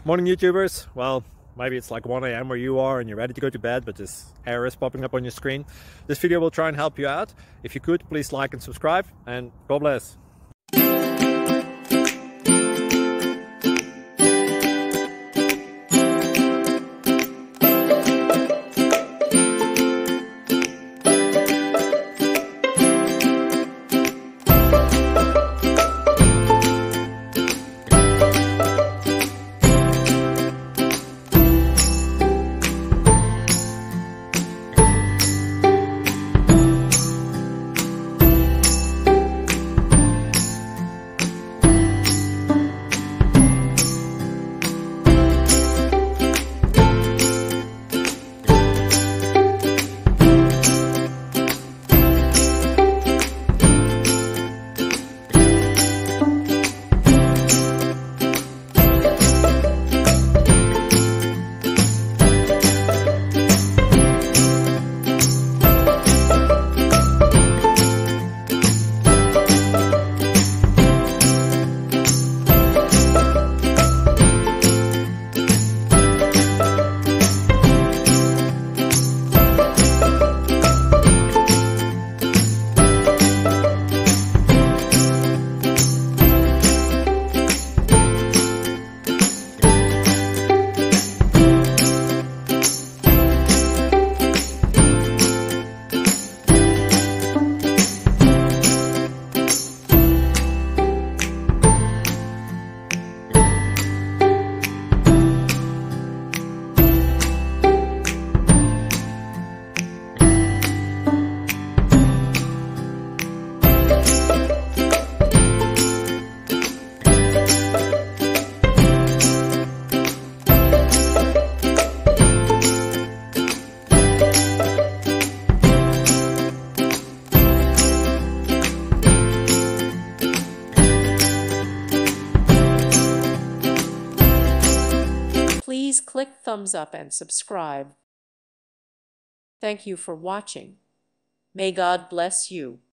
Morning YouTubers. Well, maybe it's like 1 a.m. where you are and you're ready to go to bed, but this error is popping up on your screen. This video will try and help you out. If you could, please like and subscribe, and God bless. Please click thumbs up and subscribe. Thank you for watching. May God bless you.